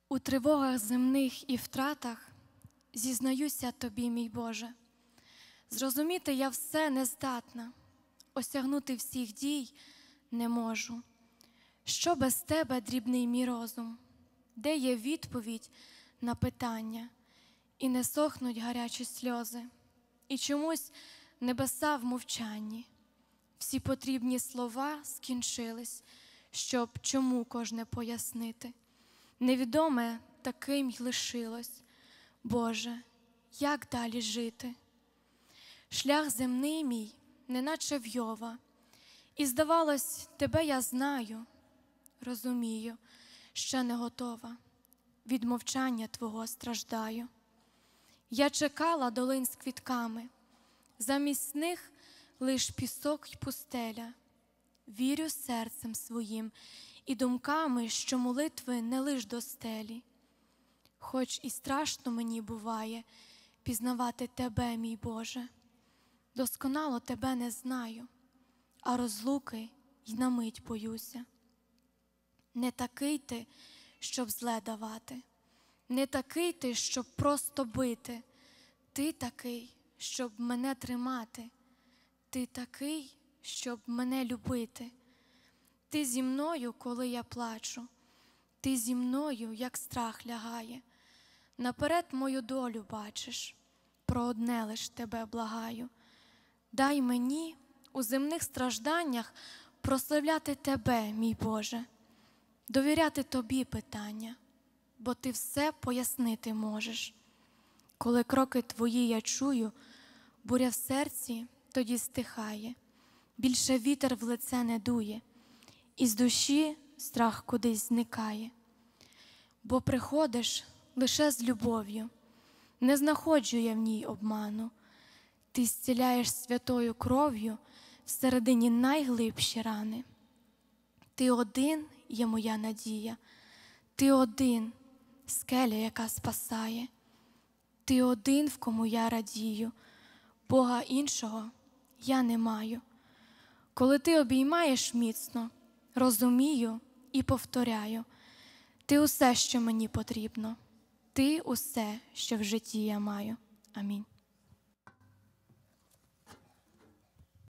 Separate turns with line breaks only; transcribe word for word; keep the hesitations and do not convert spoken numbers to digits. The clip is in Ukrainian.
У тривогах земних і втратах зізнаюся тобі, мій Боже. Зрозуміти я все не здатна, осягнути всіх дій не можу. Що без тебе, дрібний мій розум? Де є відповідь на питання? І не сохнуть гарячі сльози, і чомусь небеса в мовчанні. Всі потрібні слова скінчились, щоб чому кожне пояснити. Невідоме таким й лишилось. Боже, як далі жити? Шлях земний мій, неначе в'йова, і, здавалось, тебе я знаю, розумію, ще не готова, від мовчання твого страждаю. Я чекала долин з квітками, замість них лиш пісок й пустеля. Вірю серцем своїм і думками, що молитви не лиш до стелі. Хоч і страшно мені буває пізнавати тебе, мій Боже, досконало тебе не знаю, а розлуки й на мить боюся. Не такий ти, щоб зле давати, не такий ти, щоб просто бити, ти такий, щоб мене тримати, ти такий, щоб мене любити. Ти зі мною, коли я плачу, ти зі мною, як страх лягає. Наперед мою долю бачиш, про одне лиш тебе благаю. Дай мені у земних стражданнях прославляти тебе, мій Боже, довіряти тобі питання, бо ти все пояснити можеш. Коли кроки твої я чую, буря в серці тоді стихає, більше вітер в лице не дує, і з душі страх кудись зникає. Бо приходиш лише з любов'ю, не знаходжу я в ній обману. Ти зціляєш святою кров'ю всередині найглибші рани. Ти один є моя надія, ти один скеля, яка спасає. Ти один, в кому я радію, Бога іншого я не маю. Коли ти обіймаєш міцно, розумію і повторяю, ти усе, що мені потрібно, ти усе, що в житті я маю. Амінь.